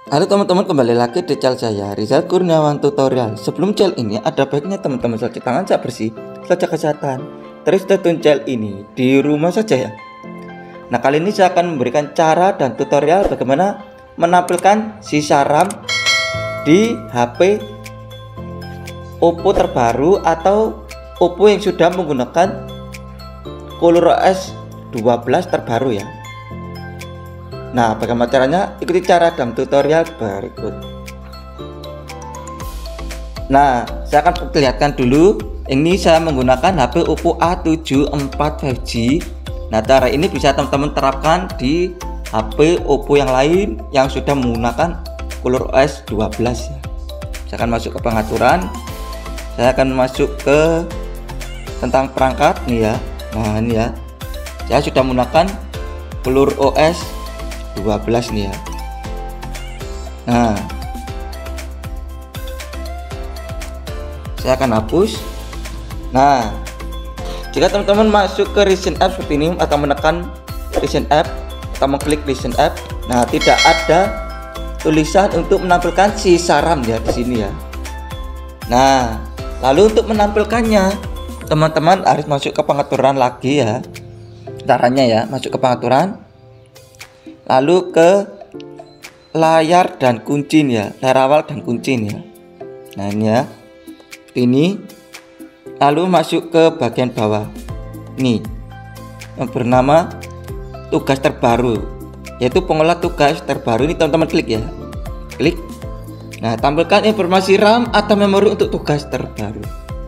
Halo teman-teman, kembali lagi di channel saya Rizal Kurniawan Tutorial. Sebelum channel ini ada baiknya teman-teman cuci tangan saat bersih, jaga kesehatan. Terus tonton channel ini di rumah saja ya. Nah, kali ini saya akan memberikan cara dan tutorial bagaimana menampilkan sisa RAM di HP Oppo terbaru atau Oppo yang sudah menggunakan ColorOS 12 terbaru ya. Nah, bagaimana caranya? Ikuti cara dalam tutorial berikut. Nah, saya akan perlihatkan dulu. Ini saya menggunakan HP Oppo A74 5G. Nah, cara ini bisa teman-teman terapkan di HP Oppo yang lain yang sudah menggunakan ColorOS 12 ya. Saya akan masuk ke pengaturan. Saya akan masuk ke tentang perangkat nih ya. Nah, ini ya. Saya sudah menggunakan ColorOS 12 nih ya. Nah, saya akan hapus. Nah, jika teman-teman masuk ke recent app seperti ini atau menekan recent app atau mengklik recent app, nah tidak ada tulisan untuk menampilkan sisa RAM ya di sini ya. Nah, lalu untuk menampilkannya teman-teman harus masuk ke pengaturan lagi ya. Caranya ya, masuk ke pengaturan, lalu ke layar dan kunci ya, layar awal dan kunci ya. Nah, ini ya, ini lalu masuk ke bagian bawah nih yang bernama tugas terbaru, yaitu pengolah tugas terbaru. Ini teman-teman klik ya, klik. Nah, tampilkan informasi RAM atau memori untuk tugas terbaru.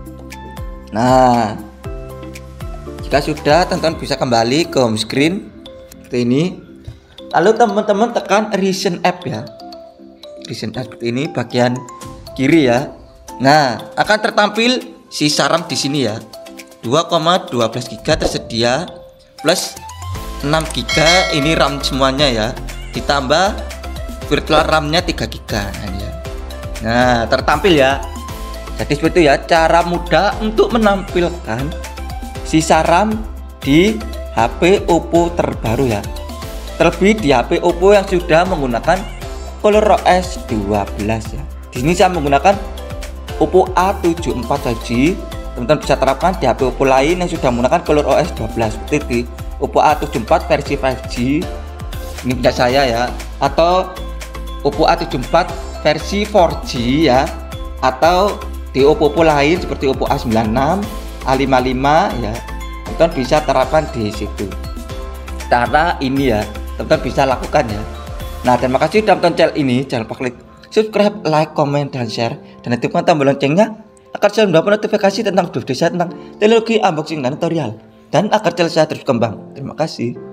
Nah, jika sudah, teman-teman bisa kembali ke home screen seperti ini. Lalu teman-teman tekan recent app ya, recent app seperti ini bagian kiri ya. Nah, akan tertampil sisa RAM di sini ya, 2,12 GB tersedia plus 6 GB ini RAM semuanya ya, ditambah virtual RAM-nya 3 GB ya. Nah, tertampil ya. Jadi seperti itu ya cara mudah untuk menampilkan sisa RAM di HP Oppo terbaru ya. Terlebih di HP Oppo yang sudah menggunakan ColorOS 12 ya. Di sini saya menggunakan Oppo A74 5G. Teman-teman bisa terapkan di HP Oppo lain yang sudah menggunakan ColorOS 12 seperti di Oppo A74 versi 5G. Ini punya saya ya. Atau Oppo A74 versi 4G ya. Atau di Oppo lain seperti Oppo A96, A55 ya. Teman-teman bisa terapkan di situ. Cara ini ya, teman-teman bisa lakukan ya. Nah, terima kasih sudah menonton channel ini. Jangan lupa klik subscribe, like, komen, dan share, dan aktifkan tombol loncengnya agar selalu mendapat notifikasi tentang video saya tentang teknologi, unboxing, dan tutorial, dan agar channel saya terus berkembang. Terima kasih.